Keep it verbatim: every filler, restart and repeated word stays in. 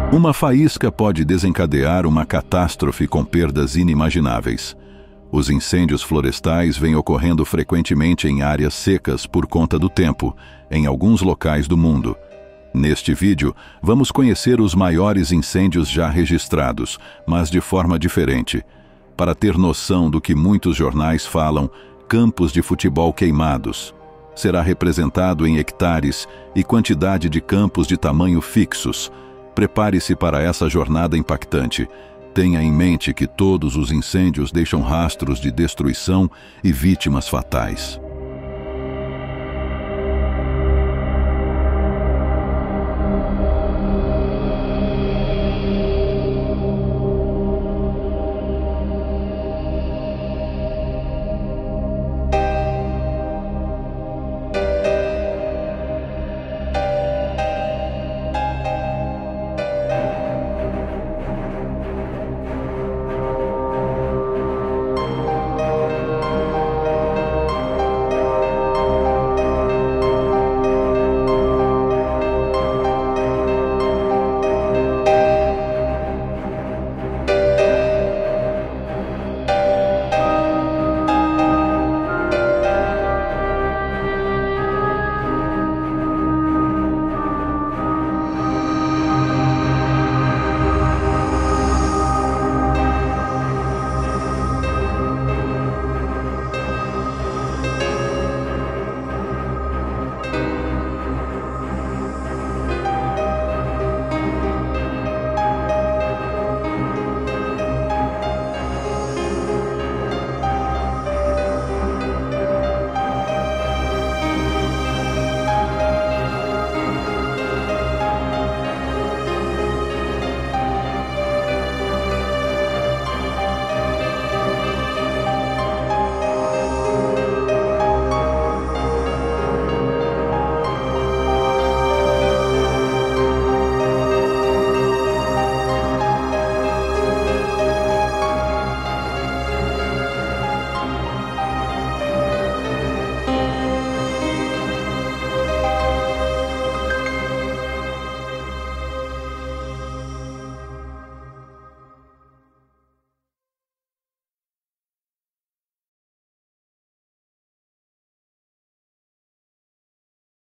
Uma faísca pode desencadear uma catástrofe com perdas inimagináveis. Os incêndios florestais vêm ocorrendo frequentemente em áreas secas por conta do tempo, em alguns locais do mundo. Neste vídeo, vamos conhecer os maiores incêndios já registrados, mas de forma diferente. Para ter noção do que muitos jornais falam, campos de futebol queimados. Será representado em hectares e quantidade de campos de tamanho fixos. Prepare-se para essa jornada impactante. Tenha em mente que todos os incêndios deixam rastros de destruição e vítimas fatais.